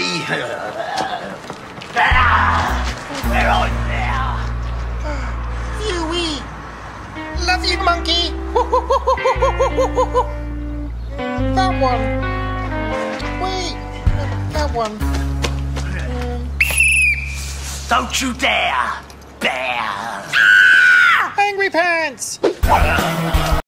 Huey! Where are you now? Huey! Love you, monkey! That one. Wait, that one. Don't you dare, bear! Angry Pants!